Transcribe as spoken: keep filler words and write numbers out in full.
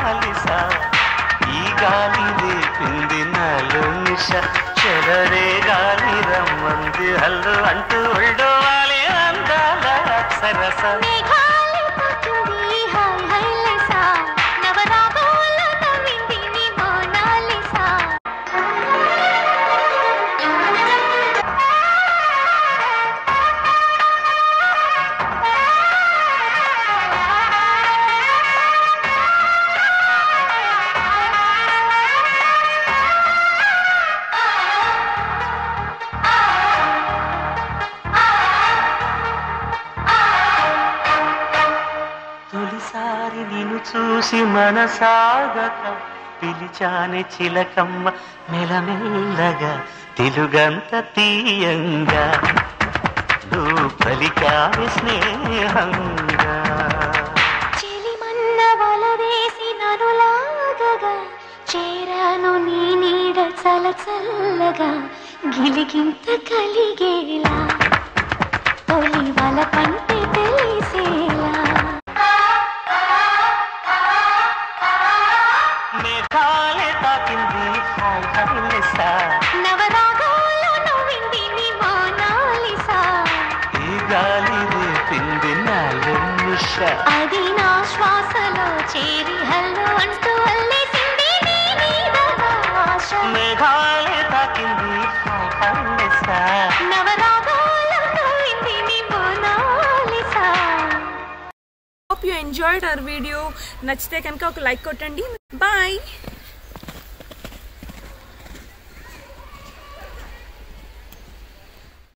Mona Lisa ఈ గాలి రేపింది నాలో నిష చెలరే గాలి రమ్మంది హల్లు అంటూ ఉళ్ళోవాలి అందాల అప్సరస తొలిసారి నిన్ను చూసి మనసాగక పిలిచానే చిలకమ్మ మెలమెల్లగా తెలుగంత తీయంగా నువ్వు పలికావే స్నేహంగా చెలిమన్న వలవేసి నన్ను లాగగా చేరాను నీ నీడ చల చల్లగా గిలిగింత కలిగేలా తొలి వల పంటే తెలిసేలా మేఘాలే తాకింది హాయ్ హైలెసా నవరాగాల్లో నవ్వింది నీ మోనాలిసా ఈ గాలి రేపింది నాలో నిష అది నా శ్వాసలో చేరి హల్లు అంటూ అల్లేసింది నీ మీద ఆశ మేఘాలే తాకింది హాయ్ హైలెసా నవరాగాల్లో నవ్వింది నీ Mona Lisa. Hope you enjoyed our video. నచ్చితే కనుక ఒక లైక్ కొట్టండి. బాయ్.